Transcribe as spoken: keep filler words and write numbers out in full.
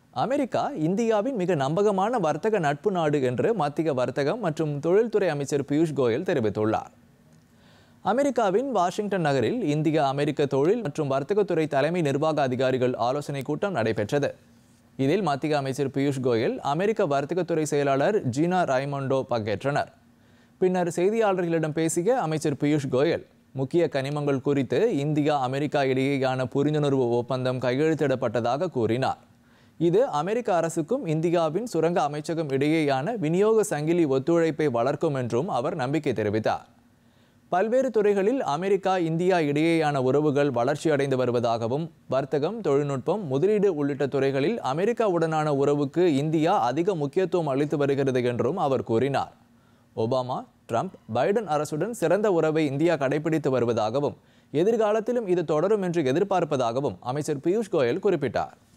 America இந்தியாவின் மிக நம்பகமான வர்த்தக நட்பு நாடு என்று மத்திய வர்த்தகம் மற்றும் தொழில்துறை அமைச்சர் பியூஷ் கோயல் தெரிவித்துள்ளார். அமெரிக்காவின் வாஷிங்டன் நகரில் இந்திய அமெரிக்க தொழில் மற்றும் வர்த்தகத்துறை தலைமை நிர்வாக அதிகாரிகள் ஆலோசனை கூட்டம் நடைபெற்றது. இதில் மத்திய அமைச்சர் பியூஷ் கோயல், அமெரிக்க வர்த்தகத்துறை செயலாளர் ஜீனா ராய்மோண்டோ பங்கேற்றனர். பின்னர் செய்தியாளர்களிடம் பேசிய அமைச்சர் பியூஷ் கோயல், முக்கிய கனிமங்கள் குறித்து இந்தியா அமெரிக்கா இடையேயான புரிந்துணர்வு ஒப்பந்தம் கையெழுத்திடப்பட்டதாக கூறினார். இது அமெரிக்க அரசுக்கும் இந்தியாவின் சுரங்க அமைச்சகம் இடையேயான விநியோக சங்கிலி ஒத்துழைப்பை வளர்க்கும் என்றும் அவர் நம்பிக்கை தெரிவித்தார். பல்வேறு துறைகளில் அமெரிக்கா இந்தியா இடையேயான உறவுகள் வளர்ச்சியடைந்து வருவதாகவும், வர்த்தகம், தொழில்நுட்பம், முதலீடு உள்ளிட்ட துறைகளில் அமெரிக்காவுடனான உறவுக்கு இந்தியா அதிக முக்கியத்துவம் அளித்து வருகிறது என்றும் அவர் கூறினார். ஒபாமா, ட்ரம்ப், பைடன் அரசுடன் சிறந்த உறவை இந்தியா கடைபிடித்து வருவதாகவும், எதிர்காலத்திலும் இது தொடரும் என்று எதிர்பார்ப்பதாகவும் அமைச்சர் பியூஷ் கோயல் குறிப்பிட்டார்.